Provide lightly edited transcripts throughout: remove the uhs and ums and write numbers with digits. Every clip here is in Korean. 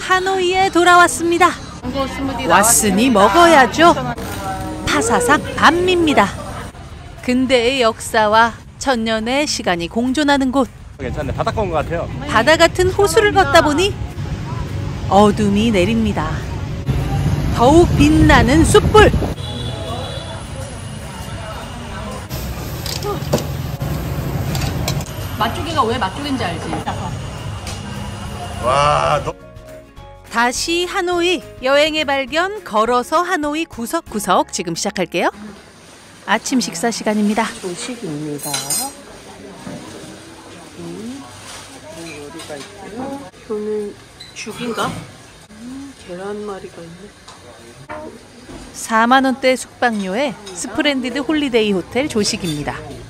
하노이에 돌아왔습니다. 왔으니 먹어야죠. 파사삭 반미입니다. 근대의 역사와 천년의 시간이 공존하는 곳. 괜찮네. 바닷가 온 것 같아요. 바다 같은 호수를 걷다 보니 어둠이 내립니다. 더욱 빛나는 숯불. 맛조개가 왜 맛조개인지 알지? 와, 다시 하노이 여행의 발견 걸어서 하노이 구석구석 지금 시작할게요. 아침 식사 시간입니다. 조식입니다. 요리가 있고요. 저는 죽인가? 계란말이가 있네. 4만 원대 숙박료에 스플렌디드 홀리데이 호텔 조식입니다.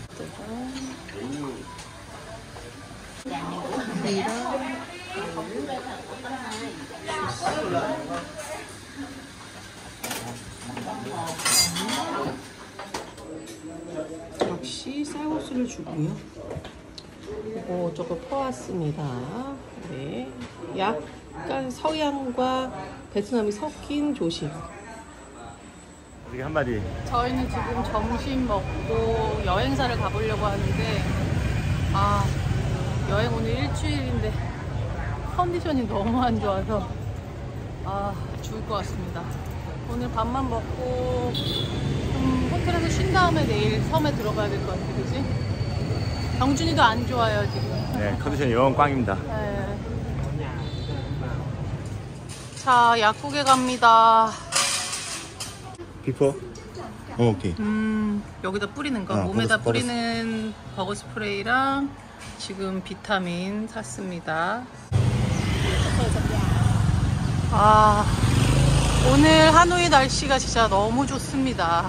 역시 쌀국수를 주고요. 그리고 저거 퍼왔습니다. 네, 약간 서양과 베트남이 섞인 조식. 어떻게 한마디. 저희는 지금 점심 먹고 여행사를 가보려고 하는데 여행 오늘 일주일인데 컨디션이 너무 안 좋아서 죽을 것 같습니다. 오늘 밥만 먹고 호텔에서 쉰 다음에 내일 섬에 들어가야 될 것 같아, 그지? 경준이도 안 좋아요 지금. 네, 컨디션이 영 꽝입니다. 네. 자, 약국에 갑니다. 비포? 오케이. 여기다 뿌리는 거, 버거 몸에다 버거 뿌리는 버거 스프레이랑 지금 비타민 샀습니다. 오늘 하노이 날씨가 진짜 너무 좋습니다.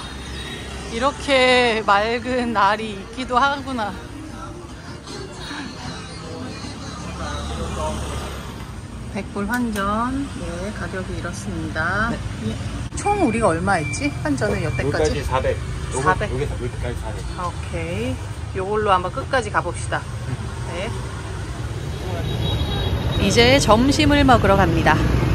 이렇게 맑은 날이 있기도 하구나. 백불 환전, 네, 가격이 이렇습니다. 네. 총 우리가 얼마 했지? 환전은 여태까지? 여기까지 400. 400. 여기까지 400. 오케이. 요걸로 한번 끝까지 가봅시다. 네. 이제 점심을 먹으러 갑니다.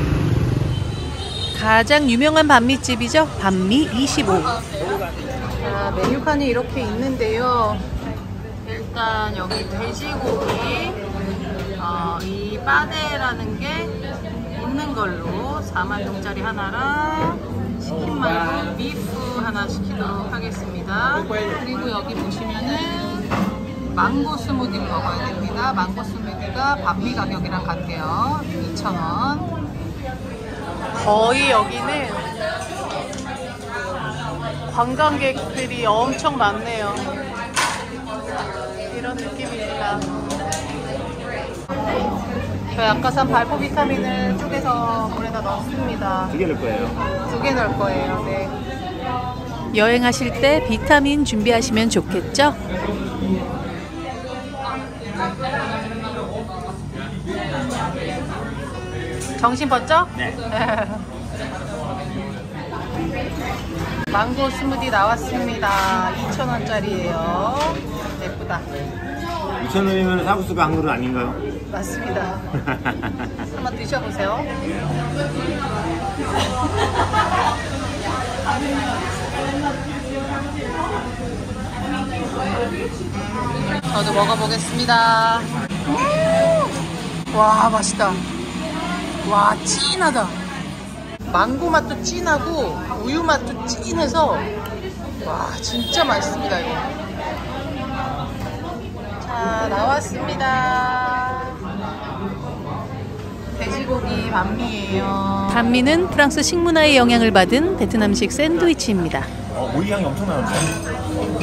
가장 유명한 반미집이죠. 반미 25. 자, 메뉴판이 이렇게 있는데요. 일단 여기 돼지고기, 이 빠데라는 게 있는 걸로 4만 동짜리 하나랑 치킨 말고 비프 하나 시키도록 하겠습니다. 그리고 여기 보시면은 망고 스무디를 먹어야 됩니다. 망고 스무디가 반미 가격이랑 같대요. 2,000원. 거의 여기는 관광객들이 엄청 많네요. 이런 느낌입니다. 저희 아까 산 발포 비타민을 쪼개서 물에다 넣습니다. 2개 넣을 거예요. 2개 넣을 거예요. 네. 여행하실 때 비타민 준비하시면 좋겠죠? 정신 번쩍? 네. 망고 스무디 나왔습니다. 2,000원짜리예요. 예쁘다. 2,000원이면 사구수가 한 그릇 아닌가요? 맞습니다. 한번 드셔보세요. 저도 먹어보겠습니다. 와, 맛있다. 와, 진하다. 망고 맛도 진하고 우유 맛도 진해서 와, 진짜 맛있습니다. 이거. 자, 나왔습니다. 돼지고기 반미예요. 반미는 프랑스 식문화의 영향을 받은 베트남식 샌드위치입니다. 오이 향이 엄청 나는데.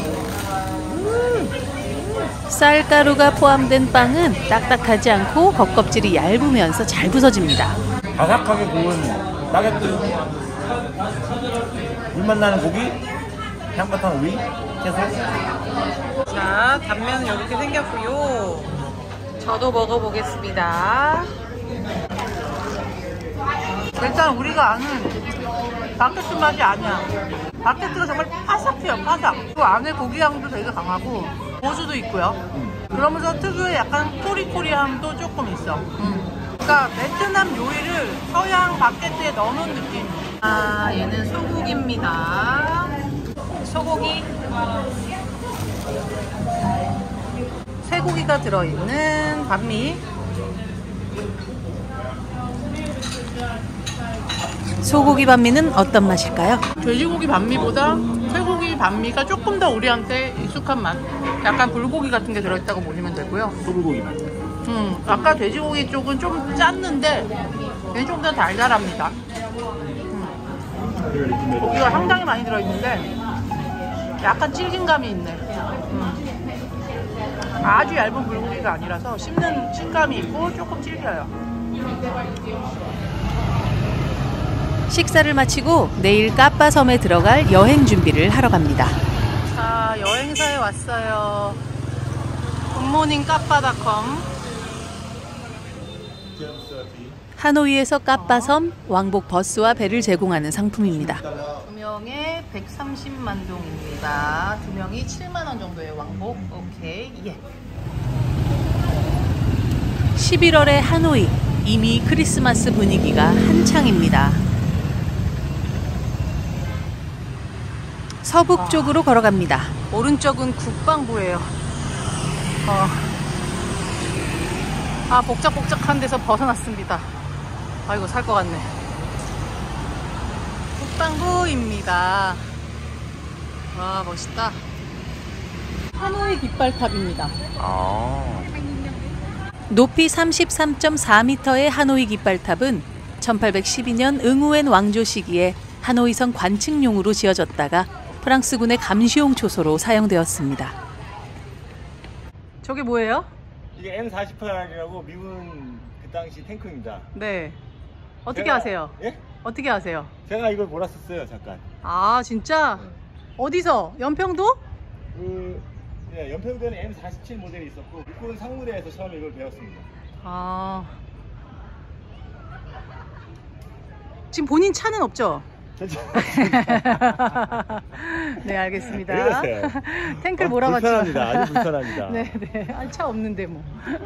쌀가루가 포함된 빵은 딱딱하지 않고 겉껍질이 얇으면서 잘 부서집니다. 바삭하게 구운 바게트, 물맛 나는 고기, 향긋한 오이, 채소. 자, 단면은 이렇게 생겼고요. 저도 먹어보겠습니다. 일단 우리가 아는 바게트 맛이 아니야. 바게트가 정말 바삭해요, 바삭. 그 안에 고기 향도 되게 강하고 고수도 있고요. 그러면서 특유의 약간 코리코리함도 조금 있어. 그러니까 베트남 요리를 서양 바게트에 넣어놓은 느낌. 아, 얘는 소고기입니다. 소고기. 쇠고기가 들어있는 반미. 소고기 반미는 어떤 맛일까요? 돼지고기 반미보다 쇠고기 반미가 조금 더 우리한테 익숙한 맛. 약간 불고기 같은 게 들어있다고 보시면 되고요. 소불고기 맛. 아까 돼지고기 쪽은 좀 짰는데 얘는 좀 더 달달합니다. 고기가 상당히 많이 들어있는데 약간 질긴감이 있네. 아주 얇은 불고기가 아니라서 씹는 식감이 있고 조금 질겨요. 식사를 마치고 내일 까빠섬에 들어갈 여행 준비를 하러 갑니다. 자, 여행사에 왔어요. 굿모닝 까빠닷컴. 하노이에서 까빠섬 왕복 버스와 배를 제공하는 상품입니다. 2명에 130만 동입니다. 2명이 7만 원 정도의 왕복. 오케이. 예. 11월의 하노이, 이미 크리스마스 분위기가 한창입니다. 서북 쪽으로 걸어갑니다. 오른쪽은 국방부예요. 복작복작한 데서 벗어났습니다. 아이고, 살 것 같네. 국방부입니다. 와, 멋있다. 하노이 깃발탑입니다. 높이 33.4m의 하노이 깃발탑은 1812년 응우엔 왕조 시기에 하노이성 관측용으로 지어졌다가 프랑스군의 감시용 초소로 사용되었습니다. 저게 뭐예요? 이게 M48이라고 미군 그 당시 탱크입니다. 네. 어떻게 제가- 아세요? 예? 어떻게 아세요? 제가 이걸 몰았었어요, 잠깐. 아, 진짜? 어디서? 연평도? 연평도에는 M47 모델이 있었고 육군 상무대에서 처음에 이걸 배웠습니다. 아. 지금 본인 차는 없죠? 네, 알겠습니다. 왜 이러세요? 탱크를 몰아봤지만. 불편합니다. 아주 불편합니다. 네, 네. 아니, 차 없는데 뭐.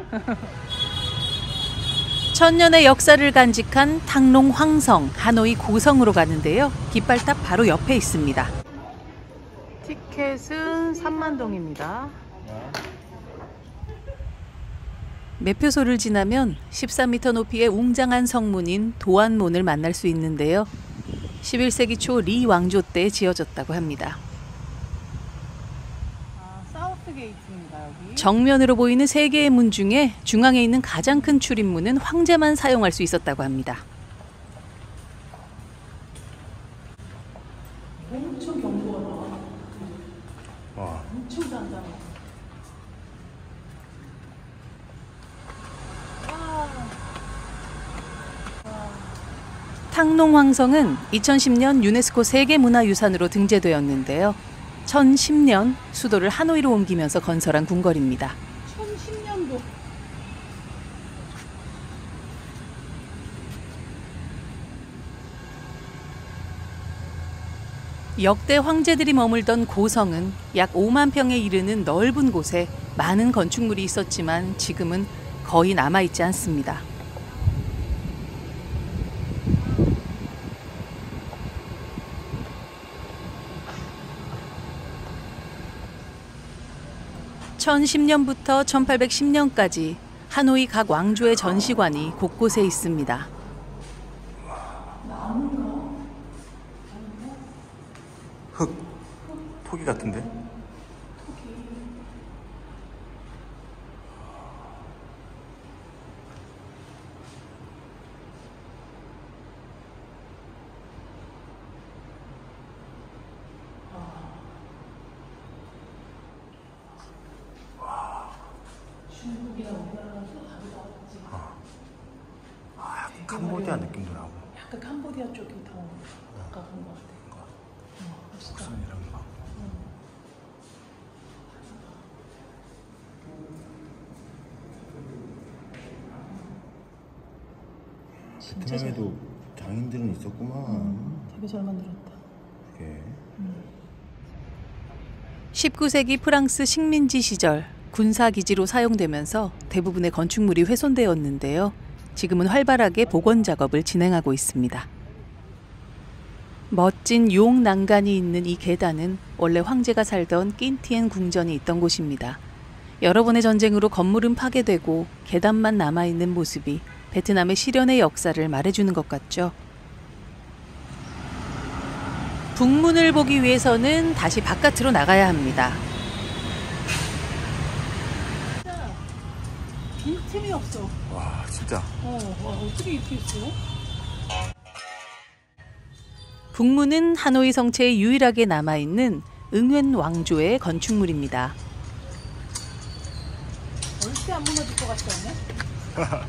천년의 역사를 간직한 탕롱 황성, 하노이 고성으로 가는데요. 깃발탑 바로 옆에 있습니다. 티켓은 3만 동입니다. 매표소를 지나면 13m 높이의 웅장한 성문인 도안문을 만날 수 있는데요. 11세기 초 리 왕조 때 지어졌다고 합니다. 사우스 게이트입니다, 여기. 정면으로 보이는 3개의 문 중에 중앙에 있는 가장 큰 출입문은 황제만 사용할 수 있었다고 합니다. 엄청 경보가 나와. 와. 엄청 단단해. 탕롱 황성은 2010년 유네스코 세계문화유산으로 등재되었는데요. 1010년 수도를 하노이로 옮기면서 건설한 궁궐입니다. 1010년도. 역대 황제들이 머물던 고성은 약 5만 평에 이르는 넓은 곳에 많은 건축물이 있었지만 지금은 거의 남아있지 않습니다. (1010년부터) (1810년까지) 하노이 각 왕조의 전시관이 곳곳에 있습니다. 흙. 토기 같은데? 캄보디아 느낌도 나고. 약간 캄보디아 쪽이 더 가까운 것 같아. 무슨 이런 거. 베트남에도 장인들은 있었구만. 되게 잘 만들었다. 그게. 19세기 프랑스 식민지 시절 군사기지로 사용되면서 대부분의 건축물이 훼손되었는데요. 지금은 활발하게 복원 작업을 진행하고 있습니다. 멋진 용 난간이 있는 이 계단은 원래 황제가 살던 낀티엔 궁전이 있던 곳입니다. 여러 번의 전쟁으로 건물은 파괴되고 계단만 남아있는 모습이 베트남의 실현의 역사를 말해주는 것 같죠. 북문을 보기 위해서는 다시 바깥으로 나가야 합니다. 빈틈이 없어. 와, 진짜. 와, 어떻게 이렇게 있어? 북문은 하노이 성체에 유일하게 남아있는 응웬 왕조의 건축물입니다. 절대 안 무너질 것 같지 않냐?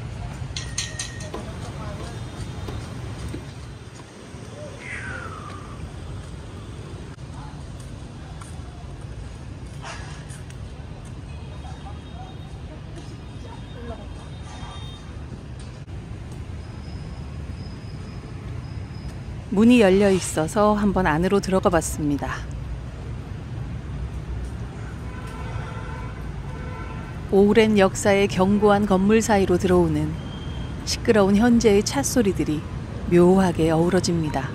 문이 열려 있어서 한번 안으로 들어가 봤습니다. 오랜 역사의 견고한 건물 사이로 들어오는 시끄러운 현재의 찻소리들이 묘하게 어우러집니다.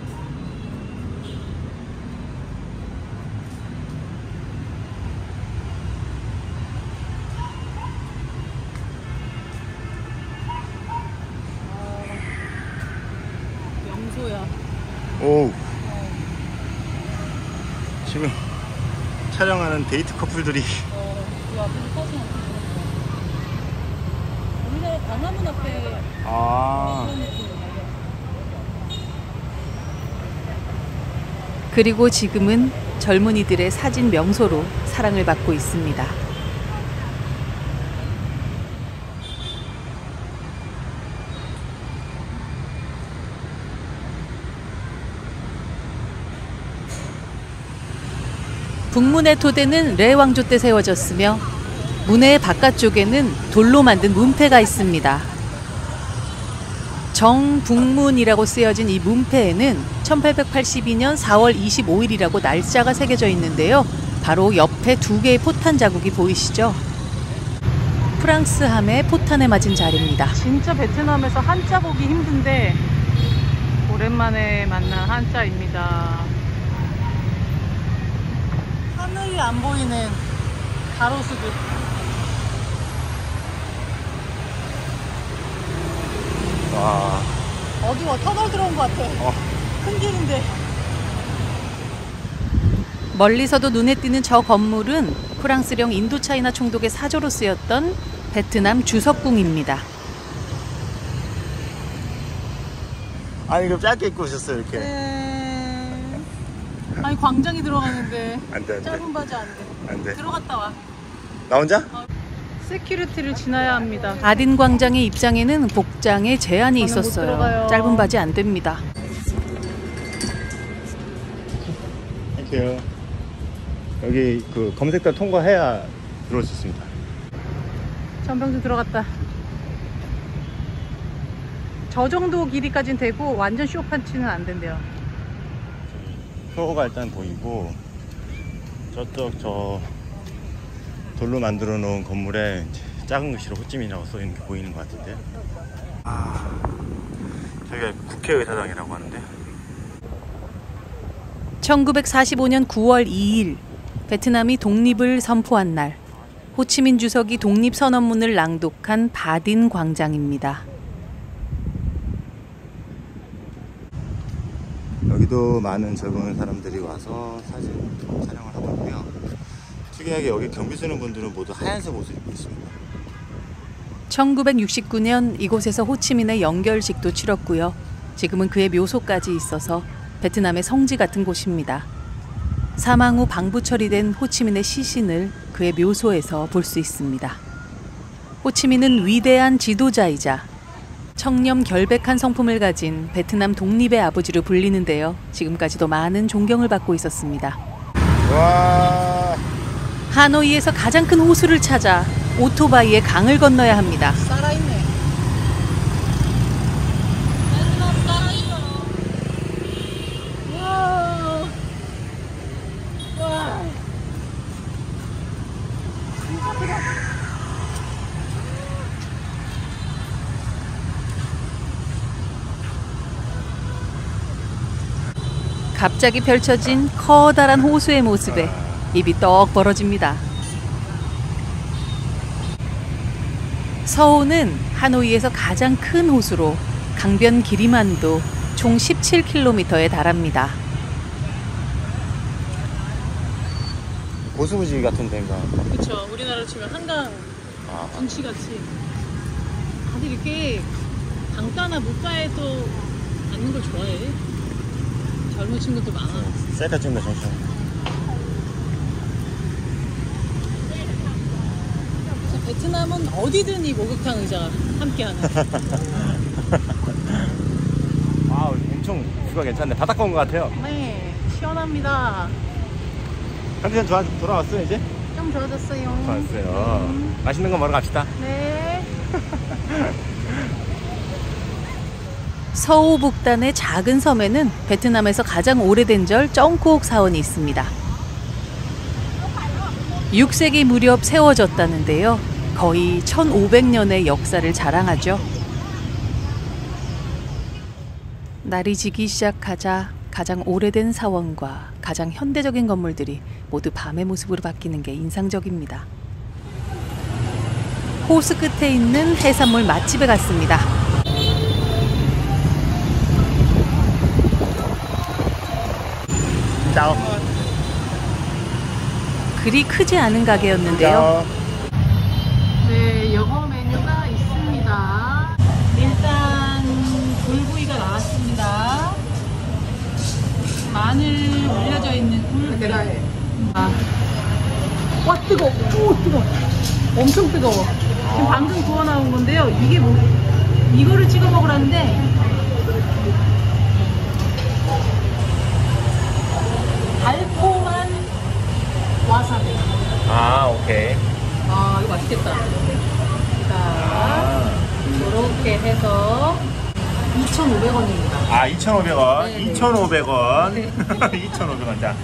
명소야. 오. 지금 촬영하는 데이트 커플들이. 그 앞에서 사진 없어. 우리나라 광화문 앞에 아. 그런 느낌이야. 그리고 지금은 젊은이들의 사진 명소로 사랑을 받고 있습니다. 북문의 토대는 레 왕조 때 세워졌으며 문의 바깥쪽에는 돌로 만든 문패가 있습니다. 정북문이라고 쓰여진 이 문패에는 1882년 4월 25일이라고 날짜가 새겨져 있는데요. 바로 옆에 두 개의 포탄 자국이 보이시죠? 프랑스 함의 포탄에 맞은 자리입니다. 진짜 베트남에서 한자 보기 힘든데 오랜만에 만난 한자입니다. 하늘이 안 보이는 가로수들. 와. 어두워. 터널 들어온 것 같아. 큰 길인데. 멀리서도 눈에 띄는 저 건물은 프랑스령 인도차이나 총독의 사저로 쓰였던 베트남 주석궁입니다. 아니, 그럼 짧게 입고 오셨어요, 이렇게. 아니 광장이 들어가는데 안 돼, 안 돼. 짧은 바지 안 돼. 안 돼. 들어갔다 와. 나 혼자? 세큐리티를 지나야 합니다. 아딘 광장의 입장에는 복장에 제한이 저는 못 있었어요. 들어가요. 짧은 바지 안 됩니다. 땡큐. 여기 그 검색대 통과해야 들어올 수 있습니다. 전병준 들어갔다. 저 정도 길이까지는 되고 완전 쇼판치는 안 된대요. 표가 일단 보이고 저쪽 저 돌로 만들어 놓은 건물에 작은 글씨로 호찌민이라고 써 있는 게 보이는 것 같은데. 아, 저기가 국회의사당이라고 하는데. 1945년 9월 2일 베트남이 독립을 선포한 날 호치민 주석이 독립선언문을 낭독한 바딘 광장입니다. 여기도 많은 젊은 사람들이 와서 사진 촬영을 하고 있고요. 특이하게 여기 경비 쓰는 분들은 모두 하얀색 옷을 입고 있습니다. 1969년 이곳에서 호치민의 영결식도 치렀고요. 지금은 그의 묘소까지 있어서 베트남의 성지 같은 곳입니다. 사망 후 방부 처리된 호치민의 시신을 그의 묘소에서 볼 수 있습니다. 호치민은 위대한 지도자이자 청렴 결백한 성품을 가진 베트남 독립의 아버지로 불리는데요. 지금까지도 많은 존경을 받고 있었습니다. 와. 하노이에서 가장 큰 호수를 찾아 오토바이에 강을 건너야 합니다. 살아있네. 베트남 살아있어. 와. 와. 진짜 크다. 갑자기 펼쳐진 커다란 호수의 모습에 입이 떡 벌어집니다. 서호는 하노이에서 가장 큰 호수로 강변 길이만도 총 17km에 달합니다. 고수부지 같은 데인가? 그쵸. 우리나라로 치면 한강 분치같이 다들 이렇게 강가나 물가에도 앉는 걸 좋아해. 젊은 친구들 많아. 셀카 찍는다 정신. 베트남은 어디든 이 목욕탕 의자가 함께하는. 아 엄청 뷰가 괜찮네. 바닷가 온 것 같아요. 네, 시원합니다. 컨디션 돌아왔어요 이제? 좀 좋아졌어요. 좋았어요. 맛있는 거 먹으러 갑시다. 네. 서호 북단의 작은 섬에는 베트남에서 가장 오래된 절 쩌ং코옥 사원이 있습니다. 6세기 무렵 세워졌다는데요. 거의 1500년의 역사를 자랑하죠. 날이 지기 시작하자 가장 오래된 사원과 가장 현대적인 건물들이 모두 밤의 모습으로 바뀌는 게 인상적입니다. 호수 끝에 있는 해산물 맛집에 갔습니다. 짜오. 그리 크지 않은 가게였는데요. 네, 영어 메뉴가 있습니다. 일단 굴구이가 나왔습니다. 마늘 올려져 있는 굴. 와 뜨거워. 오 뜨거워. 엄청 뜨거워. 지금 방금 구워 나온 건데요. 이게 뭐 이거를 찍어 먹으라는데 달콤한 와사비. 아 오케이. 아 이거 맛있겠다. 자 이렇게 해서 2,500원입니다. 아 2,500원. 네, 2,500원. 네. 2,500원. 자.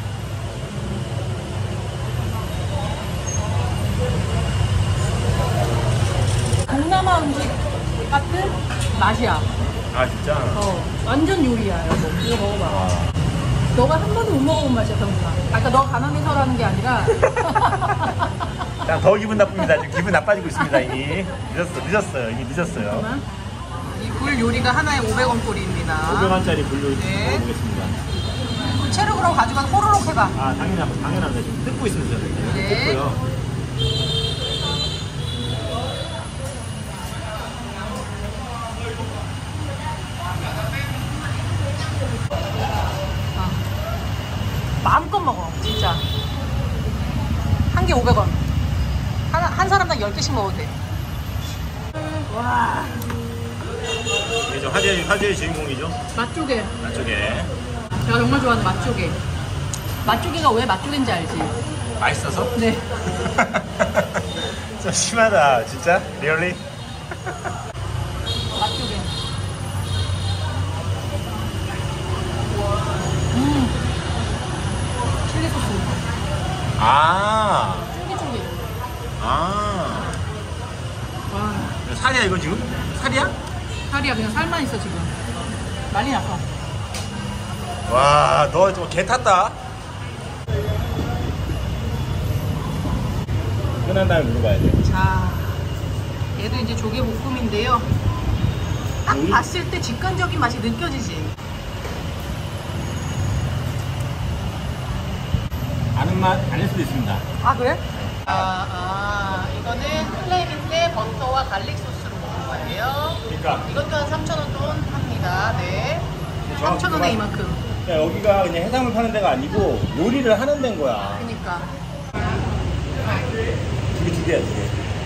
동남아 음식 같은 맛이야. 아 진짜? 완전 요리야. 이거 먹어봐. 너가 한 번도 못 먹어본 맛이야, 병준아. 그러니까 너 가난해서라는 게 아니라. 자, 더 기분 나쁩니다. 지금 기분 나빠지고 있습니다. 이미 늦었어요. 이미 늦었어요. 이 굴 요리가 하나에 500원 꼴입니다. 500원짜리 불로 네. 먹어보겠습니다. 채로 그럼 가져가 호로록 해봐. 아 당연합니다. 지금 뜯고 있습니다. 네. 뜯고요. 마음껏 먹어, 진짜. 한 개 500원. 한 사람당 10개씩 먹어도 돼. 와. 이게 화제의 주인공이죠. 맛조개. 안쪽에 제가 정말 좋아하는 맛조개. 맛조개가 왜 맛조개인지 알지? 맛있어서? 네. 좀 심하다, 진짜? 리얼리? 맛조개. 칠리 소스. 아, 쫄깃쫄깃. 아. 와. 살이야 이거 지금? 살이야? 살이야, 그냥 살만 있어, 지금. 난리 났어. 와, 너 좀 개 탔다. 끝난 다음에 물어봐야 돼. 자, 얘도 이제 조개 볶음인데요. 딱 봤을 때 직관적인 맛이 느껴지지. 아는 맛 아닐 수도 있습니다. 아, 그래? 이거는 플레임인데 버터와 갈릭 소스로 먹는 거예요. 그러니까 이것도 한 3,000원 돈 합니다. 네. 정확히 3,000원에 그만- 이만큼. 야, 여기가 그냥 해산물 파는 데가 아니고 요리를 하는 데인 거야. 그러니까. 두 개야, 두 개.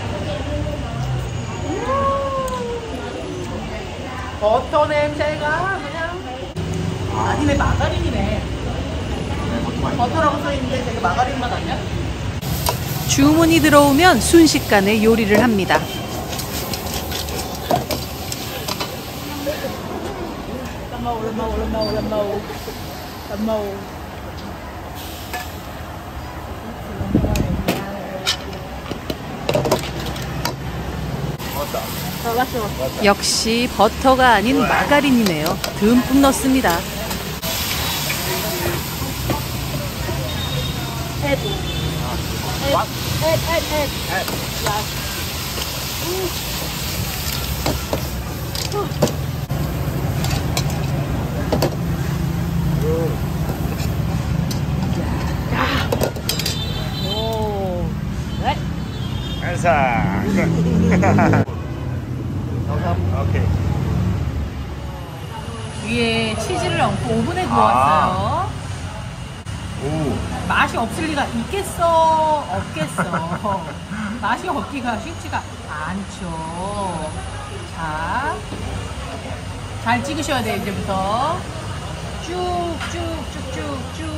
버터 냄새가 그냥. 아니네, 마가린이네. 버터라고 써있는데 되게 마가린 맛 아니야? 주문이 들어오면 순식간에 요리를 합니다. 역시 버터가 아닌 마가린이네요. 듬뿍 넣습니다. 오. 알사. 오케이. 위에 치즈를 얹고 오븐에 구웠어요. 오. 맛이 없을 리가 있겠어? 없겠어. 맛이 없기가 쉽지가 않죠. 자, 잘 찍으셔야 돼요, 이제부터. 쭉쭉쭉쭉쭉쭉.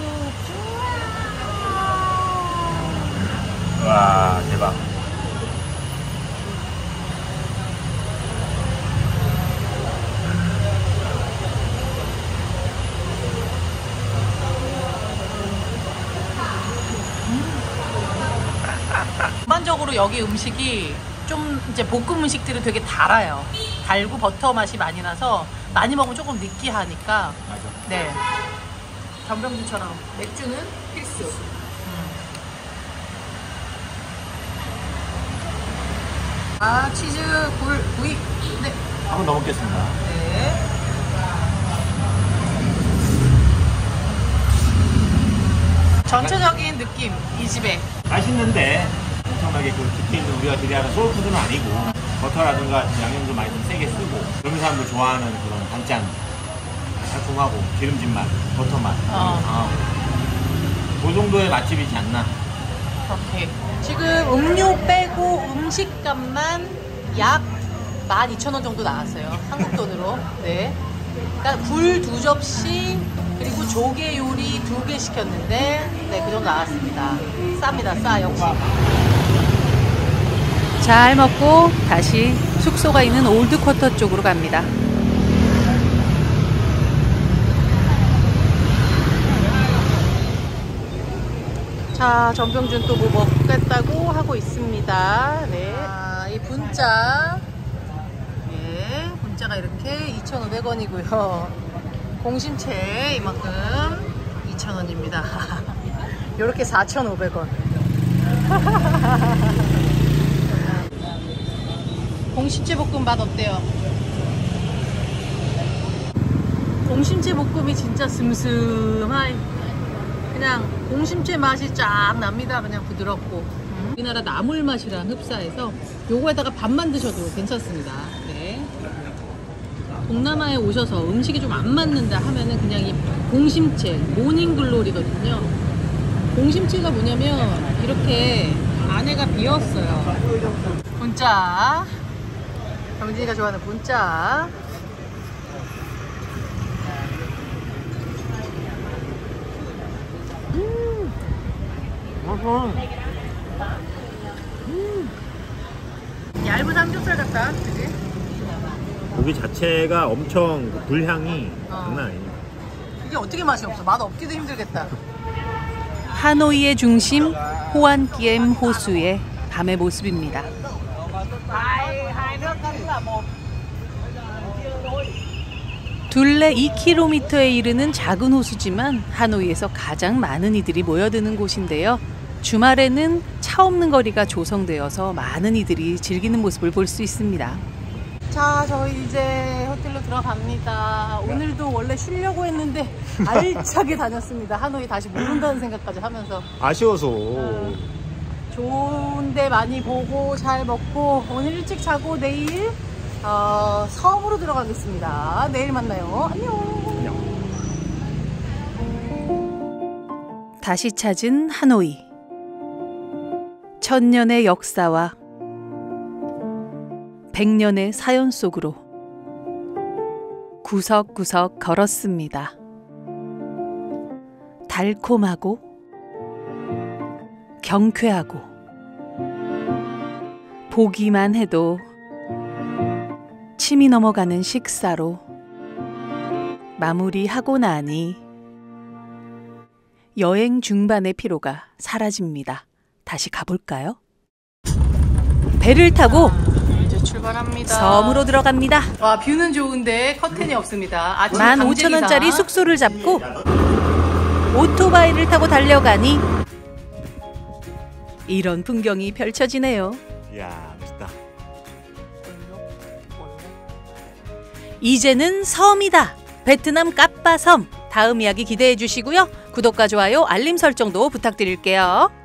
와, 대박. 전반적으로 여기 음식이 좀 이제 볶음 음식들은 되게 달아요. 달고 버터 맛이 많이 나서 많이 먹으면 조금 느끼하니까. 맞아. 네. 전병주처럼 맥주는 필수. 아, 치즈 구이. 네. 한번 더 먹겠습니다. 네. 전체적인 느낌 이 집에. 맛있는데 엄청나게 그 깊이 있는 우리가 기대하는 소울푸드는 아니고 버터라든가 양념도 많이 좀 세게 쓰고 젊은 사람들 좋아하는 그런 단짠 달콤하고 기름진 맛, 버터 맛. 그 정도의 맛집이지 않나. 오케이. 지금 음료 빼고 음식값만 약 12,000원 정도 나왔어요. 한국 돈으로. 네. 그러니까 굴 2접시 그리고 조개 요리 2개 시켰는데 네, 그 정도 나왔습니다. 쌉니다. 싸 역시. 잘 먹고 다시 숙소가 있는 올드쿼터 쪽으로 갑니다. 자, 전병준 또 뭐 먹겠다고 하고 있습니다. 네. 아, 이 분짜. 예, 분짜가 이렇게 2,500원이고요. 공심채 이만큼 2,000원입니다. 요렇게 4,500원. 공심채 볶음 맛 어때요? 공심채 볶음이 진짜 슴슴한 그냥 공심채 맛이 쫙 납니다. 그냥 부드럽고. 우리나라 나물 맛이랑 흡사해서 요거에다가 밥만 드셔도 괜찮습니다. 네. 동남아에 오셔서 음식이 좀 안 맞는다 하면은 그냥 이 공심채 모닝글로리거든요. 공심채가 뭐냐면 이렇게 안에가 비었어요. 분짜. 병진이가 좋아하는 분짜. 얇은 삼겹살 같다, 그지? 고기 자체가 엄청 그 불향이 장난 아니에요. 이게 어떻게 맛이 없어? 맛 없기도 힘들겠다. 하노이의 중심 호안기엠 호수의 밤의 모습입니다. 둘레 2km에 이르는 작은 호수지만 하노이에서 가장 많은 이들이 모여드는 곳인데요. 주말에는 차 없는 거리가 조성되어서 많은 이들이 즐기는 모습을 볼 수 있습니다. 자, 저희 이제 호텔로 들어갑니다. 오늘도 원래 쉬려고 했는데 알차게 다녔습니다. 하노이 다시 못 온다는 생각까지 하면서. 아쉬워서. 좋은데 많이 보고 잘 먹고 오늘 일찍 자고 내일 섬으로 들어가겠습니다. 내일 만나요. 안녕. 다시 찾은 하노이. 천년의 역사와 100년의 사연 속으로 구석구석 걸었습니다. 달콤하고 경쾌하고 보기만 해도 침이 넘어가는 식사로 마무리하고 나니 여행 중반의 피로가 사라집니다. 다시 가볼까요? 배를 타고 이제 출발합니다. 섬으로 들어갑니다. 와, 뷰는 좋은데 커튼이 없습니다. 아침 15,000원짜리 숙소를 잡고 오토바이를 타고 달려가니 이런 풍경이 펼쳐지네요. 이야, 멋있다. 이제는 섬이다. 베트남 까빠섬. 다음 이야기 기대해 주시고요. 구독과 좋아요, 알림 설정도 부탁드릴게요.